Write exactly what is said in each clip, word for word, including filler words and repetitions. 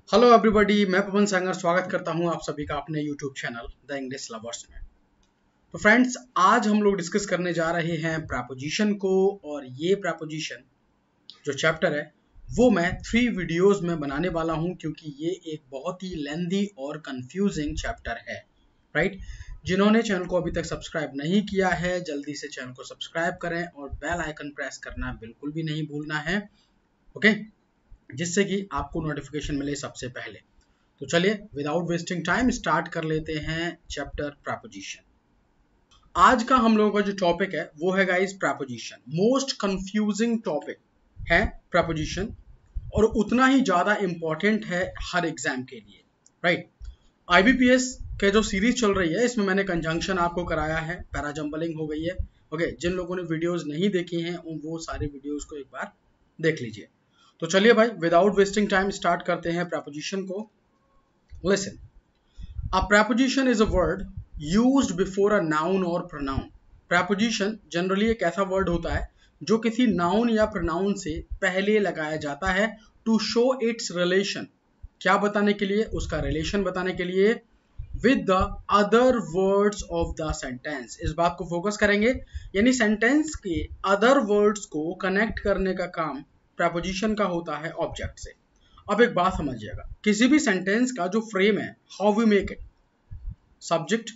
Hello everybody, मैं पवन संगर स्वागत करता हूं आप सभी का अपने YouTube channel the English lovers में। तो फ्रेंड्स, आज हम लोग डिस्कस करने जा रहे हैं प्रेपोजिशन को। और ये प्रेपोजिशन जो चैप्टर है वो मैं थ्री वीडियोस में बनाने वाला हूं, क्योंकि ये एक बहुत ही लेंदी और कंफ्यूजिंग चैप्टर है। राइट? जिन्होंने चैनल को अभी तक सब्सक्राइब नहीं किया है, जल्दी से चैनल को सब्सक्राइब करें और बेल आइकन प्रेस करना बिल्कुल भी नहीं भूलना है। ओके, जिससे कि आपको नोटिफिकेशन मिले सबसे पहले। तो चलिए विदाउट वेस्टिंग टाइम स्टार्ट कर लेते हैं चैप्टर प्रेपोजिशन। आज का हम लोगों का जो टॉपिक है वो है guys preposition. Most confusing topic है प्रेपोजिशन, और उतना ही ज्यादा इंपॉर्टेंट है हर एग्जाम के लिए। राइट? आईबीपीएस के जो सीरीज चल रही है इसमें मैंने कंजंक्शन आपको कराया है, पैराजम्बलिंग हो गई है। ओके, जिन लोगों ने वीडियोस नहीं देखी हैं वो सारे वीडियोस को एक बार देख लीजिए। तो चलिए भाई विदाउट वेस्टिंग टाइम स्टार्ट करते हैं प्रेपोजिशन को। Listen, a preposition is a word used before a noun और प्रोनाउन। प्रेपोजिशन जनरली एक ऐसा वर्ड होता है जो किसी नाउन या प्रोनाउन से पहले लगाया जाता है टू शो इट्स रिलेशन। क्या बताने के लिए? उसका रिलेशन बताने के लिए with the other words of the sentence. इस बात को फोकस करेंगे, यानी सेंटेंस के अदर वर्ड्स को कनेक्ट करने का काम प्रेपोजिशन का होता है ऑब्जेक्ट से। अब एक बात समझिएगा, किसी भी सेंटेंस का जो फ्रेम है, how we make it, subject,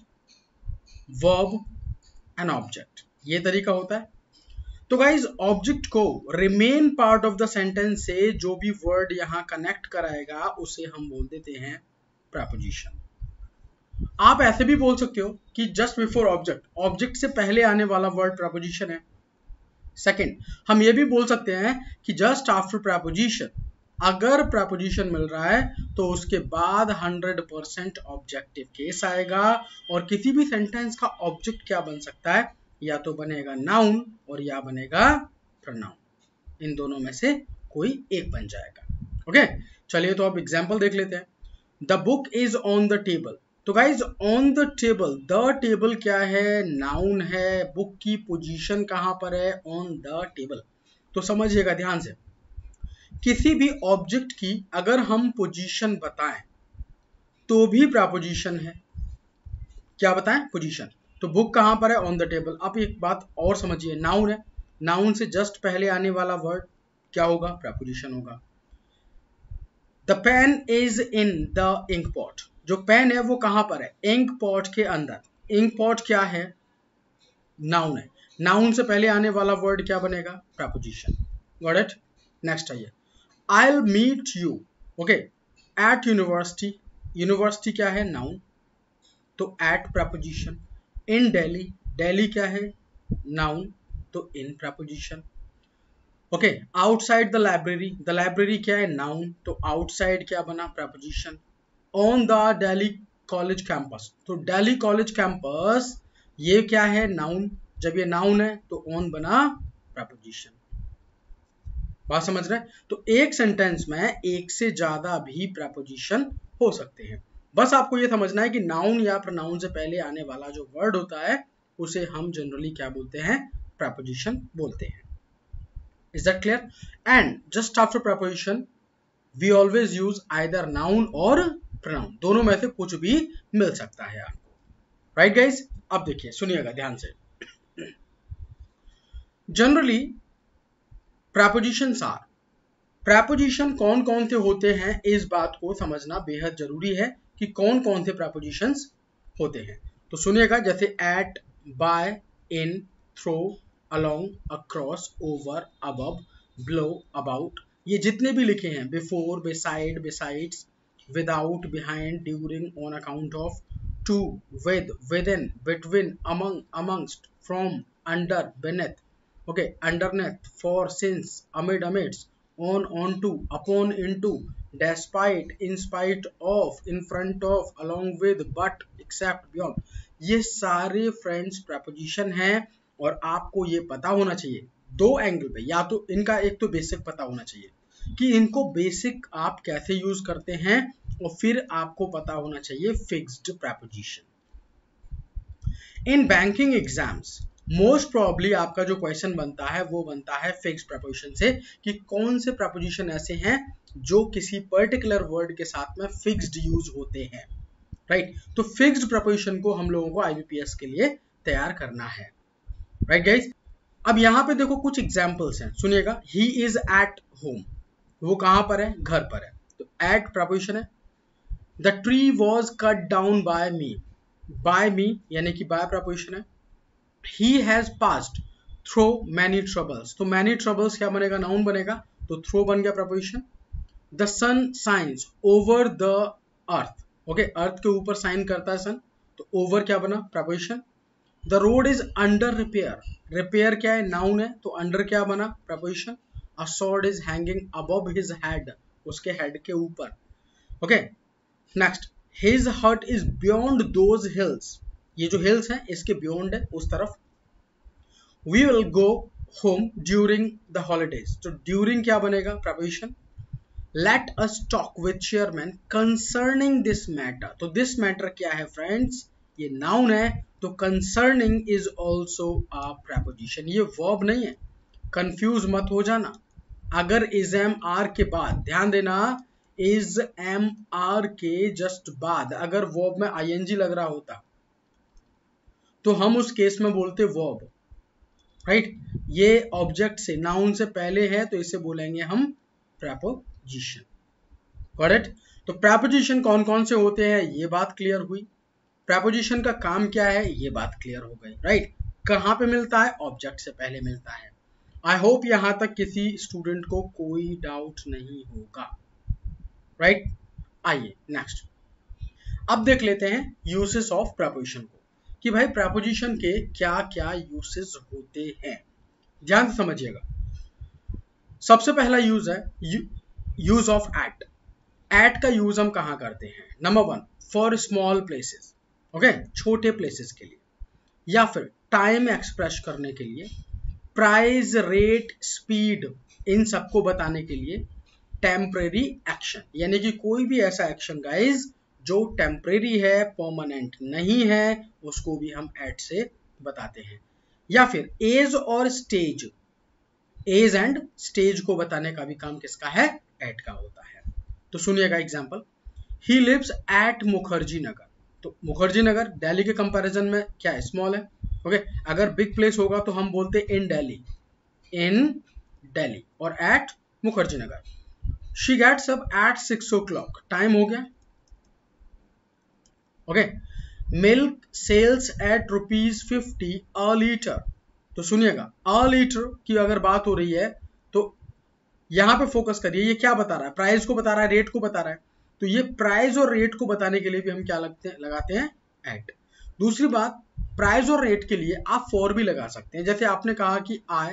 verb and object, ये तरीका होता है। तो गाइज, ऑब्जेक्ट को remain part of the sentence से जो भी वर्ड यहां कनेक्ट कराएगा उसे हम बोल देते हैं प्रेपोजिशन। आप ऐसे भी बोल सकते हो कि जस्ट बिफोर ऑब्जेक्ट, ऑब्जेक्ट से पहले आने वाला वर्ड प्रेपोजिशन है। सेकंड, हम ये भी बोल सकते हैं कि जस्ट आफ्टर प्रेपोजिशन, अगर प्रेपोजिशन मिल रहा है तो उसके बाद हंड्रेड परसेंट ऑब्जेक्टिव केस आएगा। और किसी भी सेंटेंस का ऑब्जेक्ट क्या बन सकता है? या तो बनेगा नाउन और या बनेगा प्रोनाउन। इन दोनों में से कोई एक बन जाएगा। ओके, चलिए तो अब एग्जांपल देख लेते हैं। The book is on the table. तो guys, on the table, the table क्या है? नाउन है। बुक की पोजीशन कहां पर है? On the table. तो समझिएगा ध्यान से, किसी भी ऑब्जेक्ट की अगर हम पोजीशन बताएं तो भी प्रेपोजिशन है। क्या बताएं? पोजीशन। तो बुक कहां पर है? On the table. अब एक बात और समझिए, नाउन है, नाउन से जस्ट पहले आने वाला वर्ड क्या होगा? प्रेपोजिशन होगा। The pen is in the ink pot. जो पेन है वो कहां पर है? इंक पॉट के अंदर। इंक पॉट क्या है? नाउन है। नाउन से पहले आने वाला वर्ड क्या बनेगा? प्रेपोजिशन। Got it? नेक्स्ट आइए, I'll meet you, okay, at university. University क्या है? नाउन, तो at preposition. In Delhi, Delhi क्या है? नाउन, तो in preposition. Okay, outside the library, the library क्या है? नाउन, तो आउटसाइड क्या बना? Preposition. On the Delhi college campus, तो दिल्ली कॉलेज कैंपस ये क्या है? नाउन। जब ये नाउन है तो ऑन बना प्रेपोजिशन। बात समझ रहे हैं? तो एक सेंटेंस में एक से ज्यादा भी प्रेपोजिशन हो सकते हैं। बस आपको ये समझना है कि नाउन या प्रोनाउन से पहले आने वाला जो वर्ड होता है उसे हम जनरली क्या बोलते हैं? प्रेपोजिशन बोलते हैं। Is that clear? And just after preposition we always use either noun और प्रोनाउन, दोनों में से कुछ भी मिल सकता है आपको। Right guys? अब देखिए, सुनिएगा ध्यान से। जनरली प्रेपोजिशंस आर, प्रेपोजिशन कौन कौन से होते हैं इस बात को समझना बेहद जरूरी है कि कौन कौन से प्रेपोजिशंस होते हैं। तो सुनिएगा, जैसे at, by, in, through, along, across, over, above, below, about, ये जितने भी लिखे हैं, before, beside, besides, without, behind, during, on account of, to, with, within, between, among, amongst, from, under, beneath, okay, underneath, for, since, amid, amidst, on, onto, upon, into, despite, in spite of, in front of, along with, but, except, beyond, ये सारे friends preposition हैं। और आपको ये पता होना चाहिए दो एंगल पे, या तो इनका एक तो बेसिक पता होना चाहिए कि इनको बेसिक आप कैसे यूज करते हैं, और फिर आपको पता होना चाहिए fixed preposition. In banking exams most probably आपका जो क्वेश्चन बनता है वो बनता है फिक्स्ड प्रपोजिशन से, कि कौन से प्रपोजिशन ऐसे हैं जो किसी पर्टिकुलर वर्ड के साथ में फिक्स्ड यूज होते हैं, राइट right? तो फिक्स्ड प्रपोजिशन को हम लोगों को आईबीपीएस के लिए तैयार करना है, राइट right गाइज। अब यहाँ पे देखो कुछ एग्जाम्पल्स हैं, सुनिएगा। ही इज एट होम, वो कहां पर है, घर पर है, तो एट प्रपोजिशन है। The tree was cut down by me, by me यानी कि बाय प्रपोजिशन है। He has passed through many troubles, तो many troubles क्या बनेगा, नाउन बनेगा, तो through बन गया प्रपोजिशन। The sun shines over the earth, okay okay, earth के ऊपर साइन करता है सन, तो over क्या बना, preposition. The road is under repair, repair क्या है, नाउन है, तो under क्या बना, preposition. A sword is hanging above his head, उसके हेड के ऊपर, okay. Next, his hut is beyond those hills, ये जो हिल्स हैं इसके बियॉन्ड है, उस तरफ। We will go home during the holidays, तो ड्यूरिंग क्या बनेगा, preposition. Let us talk with chairman concerning this matter, तो दिस मैटर क्या है फ्रेंड्स, ये नाउन है, तो concerning is also a preposition, ये वर्ब नहीं है, कंफ्यूज मत हो जाना। अगर इज एम आर के बाद, ध्यान देना, इज एम आर के जस्ट बाद अगर वर्ब में आईएनजी लग रहा होता तो हम उस केस में बोलते वर्ब, राइट। ये ऑब्जेक्ट से, नाउन से पहले है तो इसे बोलेंगे हम प्रपोजिशन, करेक्ट। तो प्रपोजिशन कौन कौन से होते हैं ये बात क्लियर हुई। प्रपोजिशन का काम क्या है ये बात क्लियर हो गई, राइट। कहां पे मिलता है, ऑब्जेक्ट से पहले मिलता है। आई होप यहां तक किसी स्टूडेंट को कोई डाउट नहीं होगा, राइट। आइए नेक्स्ट, अब देख लेते हैं यूसेस ऑफ प्रपोजिशन को, कि भाई प्रपोजिशन के क्या क्या यूसेस होते हैं, ध्यान से समझिएगा। सबसे पहला यूज है यूज ऑफ एट। एट का यूज हम कहां करते हैं, number one, for small places, okay, छोटे प्लेसेस के लिए, या फिर टाइम एक्सप्रेस करने के लिए, प्राइस, रेट, स्पीड, इन सबको बताने के लिए, टेम्परेरी एक्शन, यानी कि कोई भी ऐसा एक्शन गाइज जो टेम्परेरी है, परमानेंट नहीं है, उसको भी हम एट से बताते हैं। या फिर एज और स्टेज, एज एंड स्टेज को बताने का भी काम किसका है, एट का होता है। तो सुनिएगा example, he lives at Mukherjee Nagar, तो मुखर्जी नगर दिल्ली के कंपैरिजन में क्या है, स्मॉल है, ओके। अगर बिग प्लेस होगा तो हम बोलते इन दिल्ली, इन दिल्ली, और at Mukherjee Nagar. She gets up at six o'clock, time हो गया, okay. Milk sells at rupees fifty a litre, तो सुनिएगा अ लीटर की अगर बात हो रही है तो यहां पे फोकस करिए, ये क्या बता रहा है, प्राइस को बता रहा है, रेट को बता रहा है, तो ये प्राइस और रेट को बताने के लिए भी हम क्या लगते हैं, लगाते हैं एट। दूसरी बात, प्राइस और रेट के लिए आप फॉर भी लगा सकते हैं, जैसे आपने कहा कि I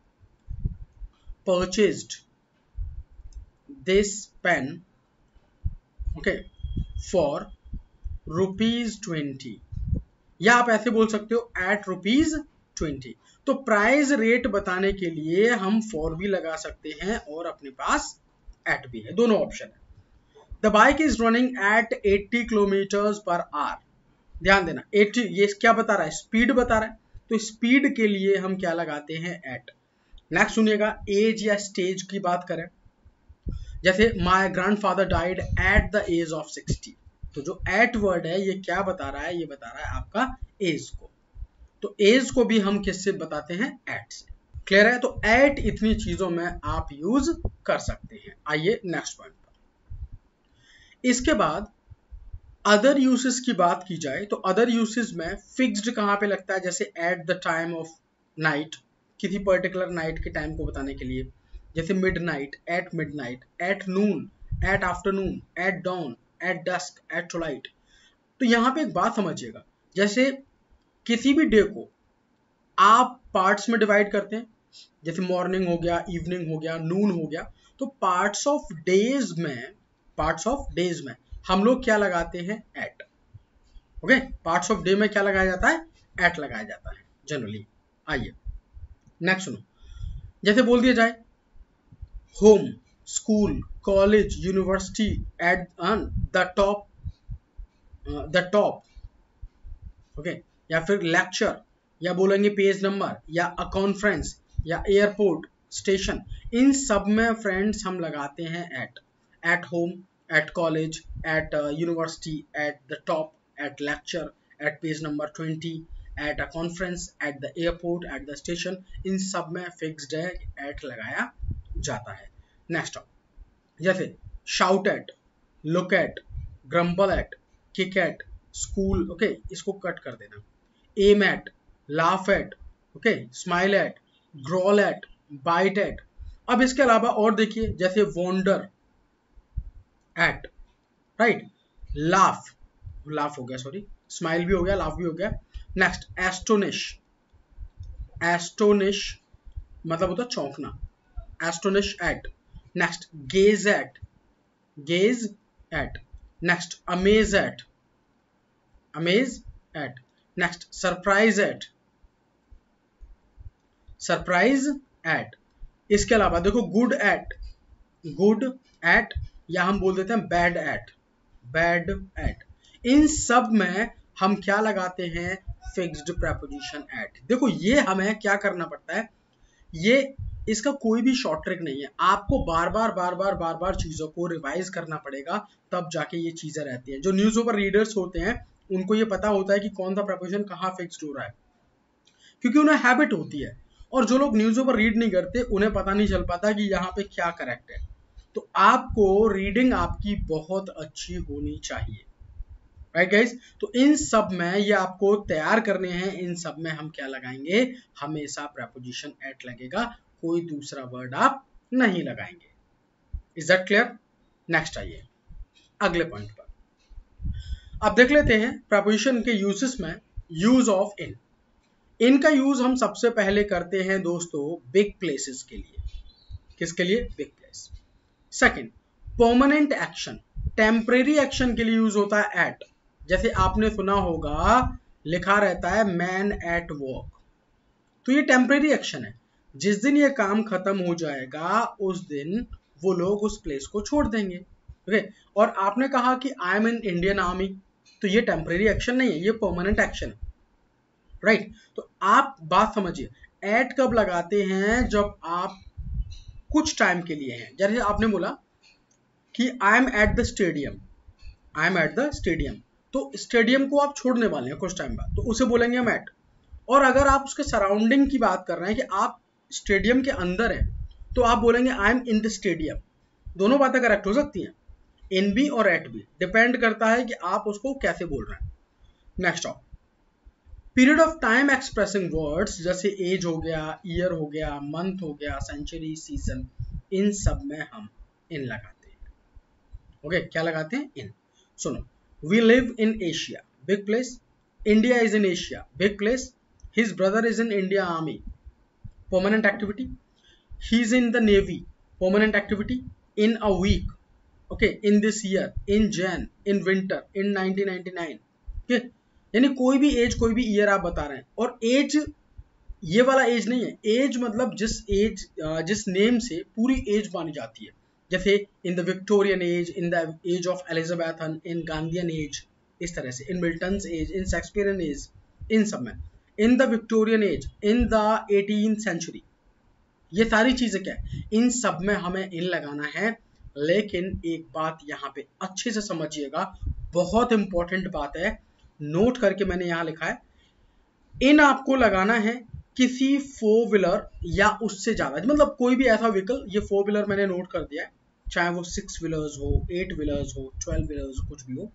purchased this pen, okay, for rupees twenty, या आप ऐसे बोल सकते हो एट रुपीज ट्वेंटी। तो प्राइस रेट बताने के लिए हम फॉर भी लगा सकते हैं और अपने पास एट भी है, दोनों ऑप्शन है। The bike is running at eighty kilometre per hour, ध्यान देना अस्सी, ये क्या बता रहा है, स्पीड बता रहा है, तो स्पीड के लिए हम क्या लगाते हैं, एट। नेक्स्ट सुनिएगा, एज या स्टेज की बात करें, जैसे my grandfather died at the age of sixty, तो जो एट वर्ड है ये क्या बता रहा है, ये बता रहा है आपका एज को, तो एज को भी हम किससे बताते हैं, एट से, क्लियर है। तो एट इतनी चीजों में आप यूज कर सकते हैं। आइए नेक्स्ट पॉइंट पर। इसके बाद अदर यूसेस की बात की जाए तो अदर यूसेस में फिक्स्ड कहां पे लगता है, जैसे at the time of night, किसी पर्टिकुलर नाइट के टाइम को बताने के लिए, जैसे midnight, at midnight, at noon, at afternoon, at dawn, at dusk, at twilight. तो यहां पे एक बात समझिएगा, जैसे किसी भी डे को आप पार्ट्स में डिवाइड करते हैं, जैसे मॉर्निंग हो गया, इवनिंग हो गया, नून हो गया, तो पार्ट्स ऑफ डेज में, पार्ट्स ऑफ डेज में हम लोग क्या लगाते हैं, at, okay. Parts of day में क्या लगाया जाता है, एट लगाया जाता है जनरली। आइए नेक्स्ट सुनो, जैसे बोल दिया जाए home, school, college, university, at the top, the top, okay, या फिर लेक्चर, या बोलेंगे पेज नंबर या अ कॉन्फ्रेंस या एयरपोर्ट स्टेशन, इन सब में फ्रेंड्स हम लगाते हैं at. At home, at college, at university, at the top, at lecture, at page number twenty, at a conference, at the airport, at the station, इन सब में फिक्स्ड है एट लगाया जाता है। नेक्स्ट जैसे shout at, look at, grumble at, kick at, school, okay इसको cut कर देना, aim at, laugh at, okay smile at, growl at, bite at. अब इसके अलावा और देखिए जैसे wonder at, right, laugh, laugh हो गया सॉरी, स्माइल भी हो गया, लाफ भी हो गया। नेक्स्ट एस्टोनिश, एस्टोनिश मतलब होता चौंकना, astonish at. Next gaze at, gaze at. Next amaze at, amaze at. Next surprise at, surprise at. इसके अलावा देखो गुड एट, गुड एट, या हम बोल देते हैं बैड एट, बैड एट। इन सब में हम क्या लगाते हैं, फिक्स्ड प्रेपोजिशन एट। देखो ये हमें क्या करना पड़ता है, ये इसका कोई भी शॉर्ट ट्रिक नहीं है, आपको बार बार बार बार बार बार चीजों को रिवाइज करना पड़ेगा, तब जाके ये चीजें रहती हैं। जो न्यूज़पेपर रीडर्स होते हैं उनको ये पता होता है कि कौन सा प्रेपोजिशन कहाँ फिक्स्ड हो रहा है, क्योंकि उन्हें हैबिट होती है। और जो लोग न्यूज़पेपर रीड नहीं करते उन्हें पता नहीं चल पाता कि यहाँ पे क्या करेक्ट है। तो आपको रीडिंग आपकी बहुत अच्छी होनी चाहिए, राइट गाइस। तो इन सब में ये आपको तैयार करने हैं, इन सब में हम क्या लगाएंगे, हमेशा प्रेपोजिशन एट लगेगा, कोई दूसरा वर्ड आप नहीं लगाएंगे। Is that clear? नेक्स्ट आइए अगले पॉइंट पर। अब देख लेते हैं प्रेपोजिशन के यूजेस में यूज ऑफ इन। इनका यूज हम सबसे पहले करते हैं दोस्तों बिग प्लेसेस के लिए। किसके लिए? Big place. Second permanent action, temporary action के लिए यूज होता है एट। जैसे आपने सुना होगा लिखा रहता है मैन एट वर्क, तो ये टेम्परेरी एक्शन है, जिस दिन ये काम खत्म हो जाएगा उस दिन वो लोग उस प्लेस को छोड़ देंगे। ओके, और आपने कहा कि I am in Indian army, तो ये टेम्परेरी एक्शन नहीं है, ये परमानेंट एक्शन है, राइट right? तो आप बात समझिए, एट कब लगाते हैं, जब आप कुछ टाइम के लिए हैं। जैसे आपने बोला कि I am at the stadium, I am at the stadium, तो स्टेडियम को आप छोड़ने वाले हैं कुछ टाइम बाद, तो उसे बोलेंगे हम एट। और अगर आप उसके सराउंडिंग की बात कर रहे हैं कि आप स्टेडियम के अंदर हैं, तो आप बोलेंगे I am in the stadium. दोनों बातें करेक्ट हो सकती हैं, इन भी और एट भी, डिपेंड करता है कि आप उसको कैसे बोल रहे हैं। Next of period of time expressing words, जैसे एज हो गया, ईयर हो गया, मंथ हो गया, सेंचुरी, सीजन, इन सब में हम इन लगाते हैं। ओके okay, क्या लगाते हैं? इन। सुनो, we live in Asia, big place. India is in Asia, big place. His brother is in India army, permanent activity. He is in the navy, permanent activity. In a week, okay, in this year, in Jan, in winter, in nineteen ninety nine. Okay, यानी कोई भी as, कोई भी year आप बता रहे हैं। और एज ये वाला एज नहीं है, एज मतलब जिस एज, जिस नेम से पूरी एज मानी जाती है। जैसे in the Victorian age, in the age of Elizabethan, in Gandhian age, इस तरह से, in Milton's age, in Shakespearean age, इन सब में। In the Victorian age, in the eighteen century, ये सारी चीजें क्या है, इन सब में हमें इन लगाना है। लेकिन एक बात यहाँ पे अच्छे से समझिएगा, बहुत इंपॉर्टेंट बात है, नोट करके मैंने यहां लिखा है, इन आपको लगाना है किसी फोर व्हीलर या उससे ज्यादा, मतलब कोई भी ऐसा व्हीकल, ये फोर व्हीलर मैंने नोट कर दिया है, चाहे वो सिक्स व्हीलर्स हो, एट व्हीलर्स हो, ट्वेल्व व्हीलर्स हो, कुछ भी हो,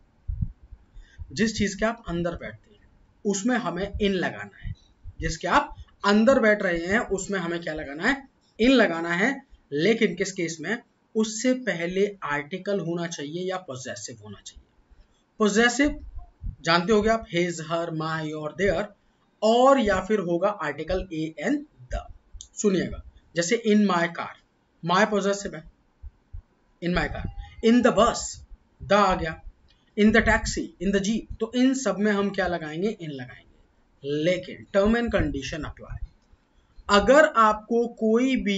जिस चीज के आप अंदर बैठते हैं उसमें हमें इन लगाना है। जिसके आप अंदर बैठ रहे हैं उसमें हमें क्या लगाना है? इन लगाना है। लेकिन किस केस में? उससे पहले आर्टिकल होना चाहिए या पोजेसिव होना चाहिए। पोजेसिव जानते होगे आप, हिज, हर, माय और देयर, और या फिर होगा आर्टिकल ए एन द। सुनिएगा, जैसे in my car, my possessive है, in my car. In the bus, the आ गया। In the taxi, in the jeep, तो इन सब में हम क्या लगाएंगे? इन लगाएंगे। लेकिन टर्म एंड कंडीशन अप्लाई, अगर आपको कोई भी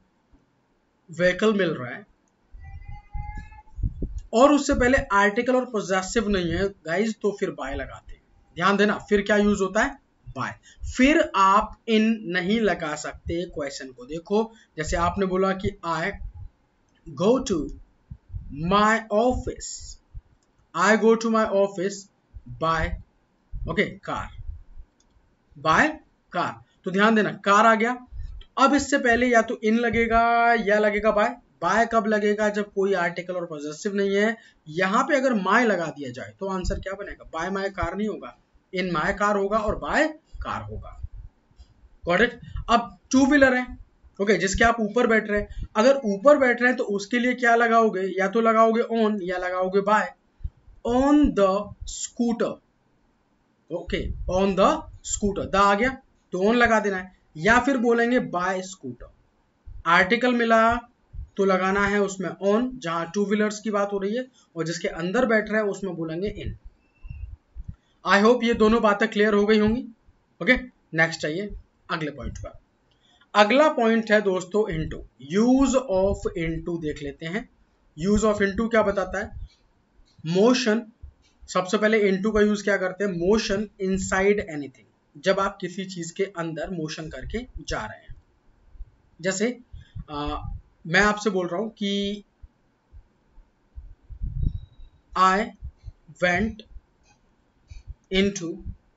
व्हीकल मिल रहा है और उससे पहले आर्टिकल और पोजेसिव नहीं है गाइज, तो फिर बाय लगाते हैं। ध्यान देना, फिर क्या यूज होता है? बाय। फिर आप इन नहीं लगा सकते क्वेश्चन को। देखो जैसे आपने बोला कि I go to my office, I go to my office by okay car, by car. तो ध्यान देना कार आ गया। अब इससे पहले या तो इन लगेगा या लगेगा बाय। बाय कब लगेगा? जब कोई आर्टिकल और पॉजेसिव नहीं है। यहां पे अगर माय लगा दिया जाए तो आंसर क्या बनेगा? बाय माय कार नहीं होगा, इन माय कार होगा और बाय कार होगा। Got it? अब टू व्हीलर है ओके okay, जिसके आप ऊपर बैठ रहे हैं। अगर ऊपर बैठ रहे हैं तो उसके लिए क्या लगाओगे? या तो लगाओगे ऑन या लगाओगे by. On the scooter okay, on the scooter, the आ गया तो ऑन लगा देना है। या फिर बोलेंगे बाय स्कूटर, आर्टिकल मिला तो लगाना है उसमें ऑन, जहां टू व्हीलर्स की बात हो रही है, और जिसके अंदर बैठ रहे हैं उसमें बोलेंगे इन। आई होप ये दोनों बातें क्लियर हो गई होंगी। ओके नेक्स्ट आइए अगले पॉइंट पर। अगला पॉइंट है दोस्तों इनटू। यूज ऑफ इनटू देख लेते हैं। यूज ऑफ इनटू क्या बताता है? मोशन। सबसे पहले इनटू का यूज क्या करते हैं? मोशन इनसाइड एनीथिंग, जब आप किसी चीज के अंदर मोशन करके जा रहे हैं। जैसे आ, मैं आपसे बोल रहा हूं कि I went into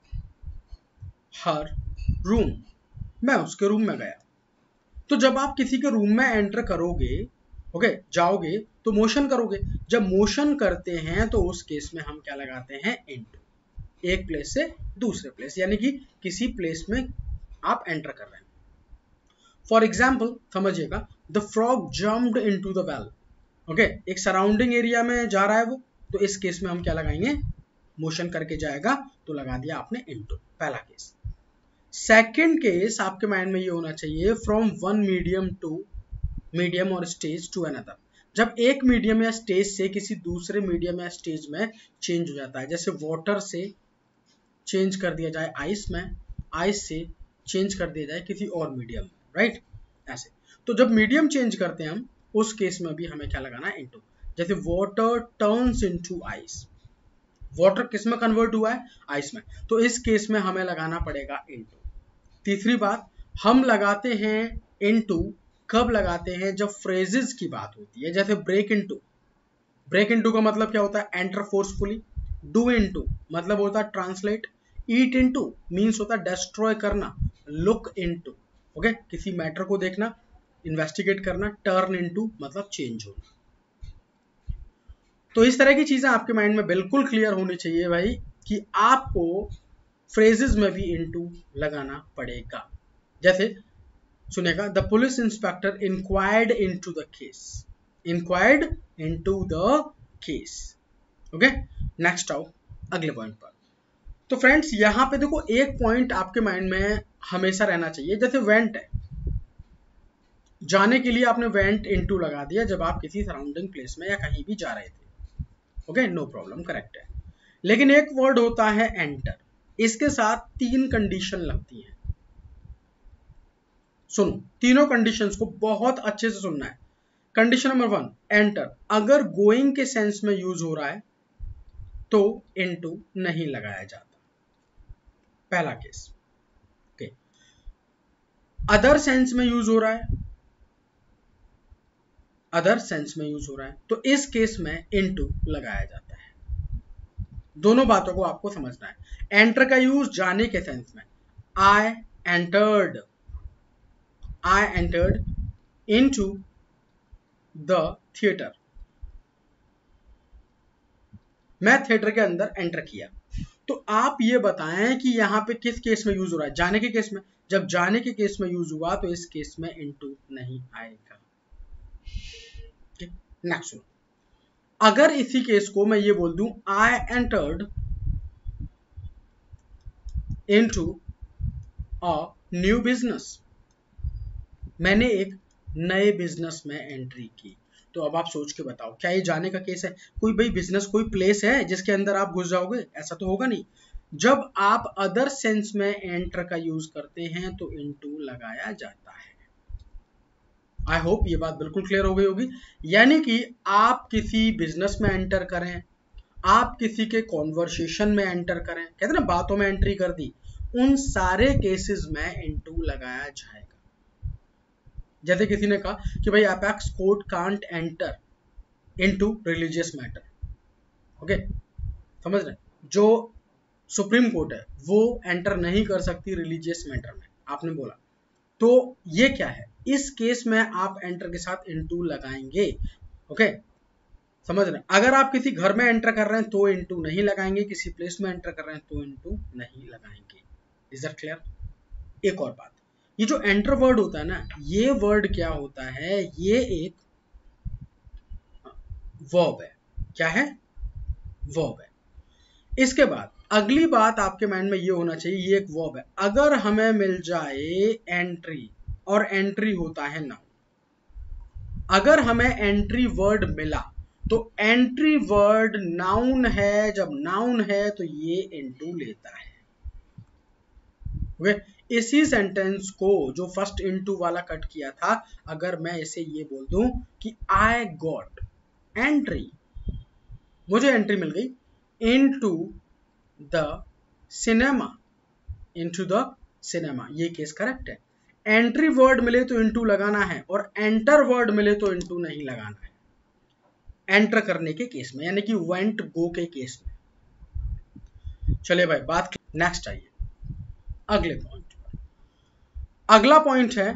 her room, मैं उसके रूम में गया। तो जब आप किसी के रूम में एंटर करोगे ओके okay, जाओगे तो मोशन करोगे। जब मोशन करते हैं तो उस केस में हम क्या लगाते हैं? इनटू। एक प्लेस से दूसरे प्लेस, यानी कि किसी प्लेस में आप एंटर कर रहे हैं। फॉर एग्जाम्पल समझिएगा, the frog jumped into the well okay, एक सराउंडिंग एरिया में जा रहा है वो, तो इस केस में हम क्या लगाएंगे? मोशन करके जाएगा तो लगा दिया आपने इनटू, पहला केस। सेकंड केस आपके माइंड में ये होना चाहिए, from one medium to medium और स्टेज टू अनदर। जब एक मीडियम या स्टेज से किसी दूसरे मीडियम या स्टेज में चेंज हो जाता है, जैसे वाटर से चेंज कर दिया जाए आइस में, आइस से चेंज कर दिया जाए किसी और मीडियम में, राइट? ऐसे तो जब मीडियम चेंज करते हैं हम, उस केस में भी हमें क्या लगाना है? इनटू। जैसे water turns into ice, water किस में कन्वर्ट हुआ है? आइस में, तो इस केस में हमें लगाना पड़ेगा इनटू। तीसरी बात, हम लगाते हैं इनटू कब लगाते हैं? जब फ्रेजेस की बात होती है। जैसे ब्रेक इनटू, ब्रेक इनटू का मतलब क्या होता है? Enter forcefully. डू इनटू मतलब होता है ट्रांसलेट। ईट इनटू मींस होता है डिस्ट्रॉय करना। लुक इनटू ओके, किसी मैटर को देखना, इन्वेस्टिगेट करना। टर्न इनटू मतलब चेंज होना। तो इस तरह की चीजें आपके माइंड में बिल्कुल क्लियर होनी चाहिए भाई, कि आपको फ्रेजेस में भी इनटू लगाना पड़ेगा। जैसे सुनेगा, the police inspector inquired into the case, inquired into the case okay. Next आओ अगले पॉइंट पर। तो फ्रेंड्स यहां पे देखो, एक पॉइंट आपके माइंड में हमेशा रहना चाहिए। जैसे वेंट है, जाने के लिए आपने वेंट इनटू लगा दिया जब आप किसी सराउंडिंग प्लेस में या कहीं भी जा रहे थे ओके, नो प्रॉब्लम, करेक्ट है। लेकिन एक वर्ड होता है एंटर, इसके साथ तीन कंडीशन लगती हैं। सुनो, तीनों कंडीशंस को बहुत अच्छे से सुनना है। कंडीशन नंबर वन, एंटर अगर गोइंग के सेंस में यूज हो रहा है तो इनटू नहीं लगाया जाता, पहला केस ओके। अदर सेंस में यूज हो रहा है, अदर सेंस में यूज हो रहा है तो इस केस में इनटू लगाया जाता है। दोनों बातों को आपको समझना है। एंटर का यूज जाने के सेंस में, I entered, I entered into the theatre, मैं थिएटर के अंदर एंटर किया। तो आप ये बताएं कि यहां पे किस केस में यूज हो रहा है? जाने के केस में। जब जाने के केस में यूज हुआ तो इस केस में इनटू नहीं आएगा। नेक्स्ट सुनो, अगर इसी केस को मैं ये बोल दूं, I entered into a new business, मैंने एक नए बिजनेस में एंट्री की। तो अब आप सोच के बताओ, क्या ये जाने का केस है? कोई भाई बिजनेस, कोई प्लेस है जिसके अंदर आप घुस जाओगे? ऐसा तो होगा नहीं। जब आप अदर सेंस में एंटर का यूज करते हैं तो इनटू लगाया जाता है। आई होप ये बात बिल्कुल क्लियर हो गई होगी। यानी कि आप किसी बिजनेस में एंटर करें, आप किसी के कॉन्वर्सेशन में एंटर करें, कहते हैं ना बातों में एंट्री कर दी, उन सारे केसेस में इनटू लगाया जाएगा। जैसे किसी ने कहा कि भाई apex court can't enter into religious matter, okay, समझ रहे, जो सुप्रीम कोर्ट है वो एंटर नहीं कर सकती रिलीजियस मैटर में, आपने बोला, तो ये क्या है, इस केस में आप एंटर के साथ इनटू लगाएंगे, ओके, समझ रहे। अगर आप किसी घर में एंटर कर रहे हैं तो इनटू नहीं लगाएंगे, किसी प्लेस में एंटर कर रहे हैं तो इनटू नहीं लगाएंगे। Is that clear? एक और बात, ये जो एंटर वर्ड होता है ना, ये वर्ड क्या होता है, ये एक वर्ब है। क्या है? वर्ब है। इसके बाद अगली बात आपके माइंड में ये होना चाहिए, ये एक वर्ब है। अगर हमें मिल जाए एंट्री, और एंट्री होता है नाउन, अगर हमें एंट्री वर्ड मिला तो एंट्री वर्ड नाउन है, जब नाउन है तो ये इनटू लेता है। वे इसी सेंटेंस को जो फर्स्ट इनटू वाला कट किया था, अगर मैं इसे ये बोल दूं कि आई गॉट एंट्री, मुझे एंट्री मिल गई into the cinema, into the cinema, ये केस करेक्ट है। एंट्री वर्ड मिले तो इनटू लगाना है, और एंटर वर्ड मिले तो इनटू नहीं लगाना है एंटर करने के केस में, यानी कि वेंट गो के केस में। चलिए भाई बात नेक्स्ट आइए अगले पॉइंट पर। अगला पॉइंट है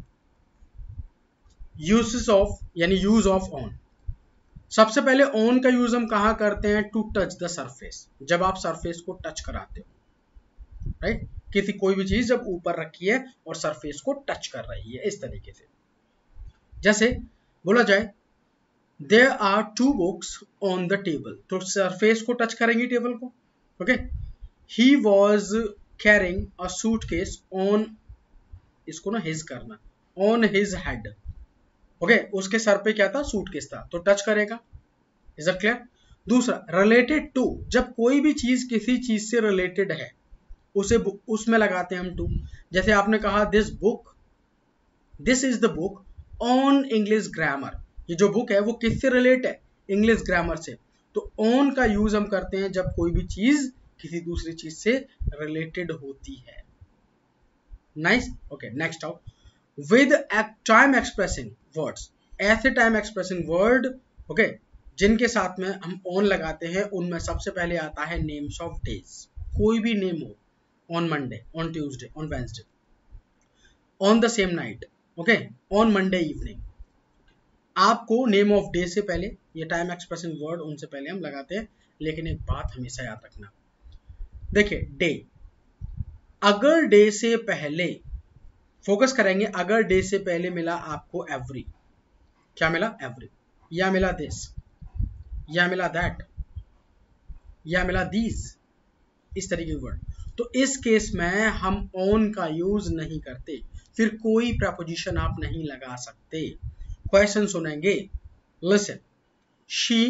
यूजेस ऑफ, यानी यूज ऑफ ऑन। सबसे पहले ऑन का यूज हम कहां करते हैं? टू टच द सरफेस, जब आप सरफेस को टच कराते हो, राइट, किसी कोई भी चीज जब ऊपर रखी है और सरफेस को टच कर रही है, इस तरीके से। जैसे बोला जाए there are two books on the table, तो सरफेस को टच करेंगे टेबल को, okay. He was carrying a suitcase on, इसको ना हिज करना, ऑन हिज हेड, ओके, उसके सर पे क्या था? सूटकेस था, तो टच करेगा। Is that clear? दूसरा रिलेटेड टू, जब कोई भी चीज किसी चीज से रिलेटेड है उसे उसमें लगाते हैं हम टू। जैसे आपने कहा this book, this is the book on English grammar, ये जो बुक है वो किससे रिलेट है? इंग्लिश ग्रामर से। तो ऑन का यूज हम करते हैं जब कोई भी चीज किसी दूसरी चीज से रिलेटेड होती है। नाइस, ओके, नेक्स्ट आओ विद टाइम एक्सप्रेसिंग वर्ड्स, ऐसे टाइम एक्सप्रेसिंग वर्ड, ओके, जिनके साथ में हम ऑन लगाते हैं, उनमें सबसे पहले आता है नेम्स ऑफ डेज। कोई भी नेम हो, on Monday, on Tuesday, on Wednesday, on the same night, okay, on Monday evening, आपको नेम ऑफ डे से पहले ये टाइम एक्सप्रेसिंग वर्ड उनसे पहले हम लगाते हैं। लेकिन एक बात हमेशा याद रखना, देखिए डे, अगर डे से पहले, फोकस करेंगे, अगर डे से पहले मिला आपको एवरी, क्या मिला? एवरी, या मिला दिस, या मिला दैट, या मिला दीज, इस तरीके के वर्ड, तो इस केस में हम ऑन का यूज नहीं करते, फिर कोई प्रपोजिशन आप नहीं लगा सकते। क्वेश्चन सुनेंगे, listen, she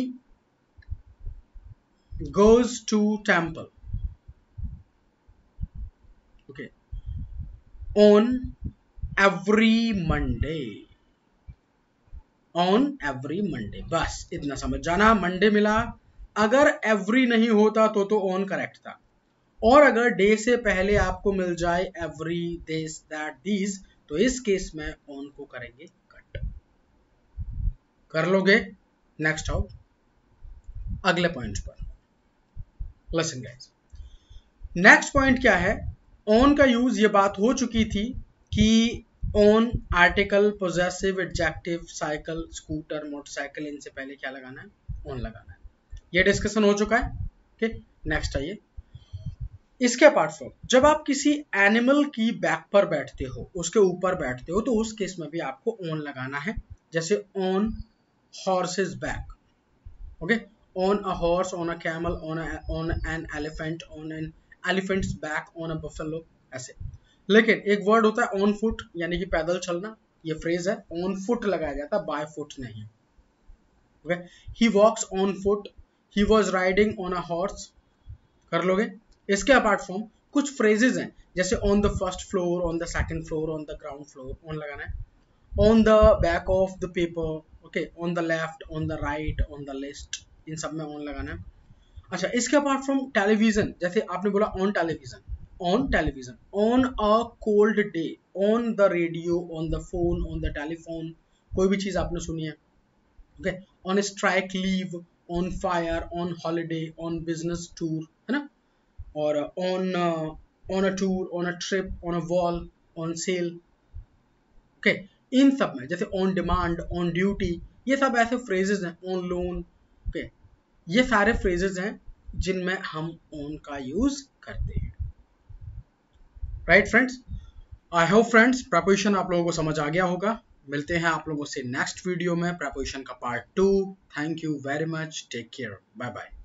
goes to temple, okay, on every Monday, on every Monday, बस इतना समझ जाना। मंडे मिला, अगर एवरी नहीं होता तो तो ऑन करेक्ट था, और अगर डे से पहले आपको मिल जाए एवरी, दिस, दैट, दीज, तो इस केस में ऑन को करेंगे कट। कर लोगे? नेक्स्ट आओ अगले पॉइंट पर। लिसन गाइस, नेक्स्ट पॉइंट क्या है? ऑन का यूज, ये बात हो चुकी थी कि on article, possessive, adjective, cycle, scooter, motorcycle, इनसे पहले क्या लगाना है? ऑन लगाना है। ये डिस्कशन हो चुका है, ओके। नेक्स्ट आइए, इसके अपार्ट फ्रॉम, जब आप किसी एनिमल की बैक पर बैठते हो, उसके ऊपर बैठते हो, तो उस केस में भी आपको ऑन लगाना है। जैसे on horse's back, okay, on a horse, on a camel, on on an elephant, on an elephant's back, on a buffalo, ऐसे। लेकिन एक वर्ड होता है ऑन फुट, यानी कि पैदल चलना, ये फ्रेज है, ऑन फुट लगाया जाता है, बाय फुट नहीं, okay. He walks on foot, he was riding on a horse, कर लोगे। इसके अपार्ट फ्रॉम कुछ फ्रेजेस हैं, जैसे on the first floor, on the second floor, on the ground floor, on लगाना है। On the back of the paper, okay, on the left, on the right, on the list, इन सब में on लगाना है। अच्छा, इसके अपार्ट फ्रॉम टेलीविजन, जैसे आपने बोला on television, on television, on a cold day, on the radio, on the phone, on the telephone, कोई भी चीज आपने सुनी है, okay, on strike leave, on fire, on holiday, on business tour, है ना, और on on a tour, on a trip, on a wall, on sale, okay. इन सब में जैसे ऑन डिमांड, ऑन ड्यूटी, ये सब ऐसे फ्रेजेस हैं, ऑन लोन, ओके, ये सारे फ्रेजेस हैं जिनमें हम ऑन का यूज करते हैं, right friends. I hope friends preposition आप लोगों को समझ आ गया होगा। मिलते हैं आप लोगों से नेक्स्ट वीडियो में, प्रेपोजिशन का part two. Thank you very much, take care, bye bye.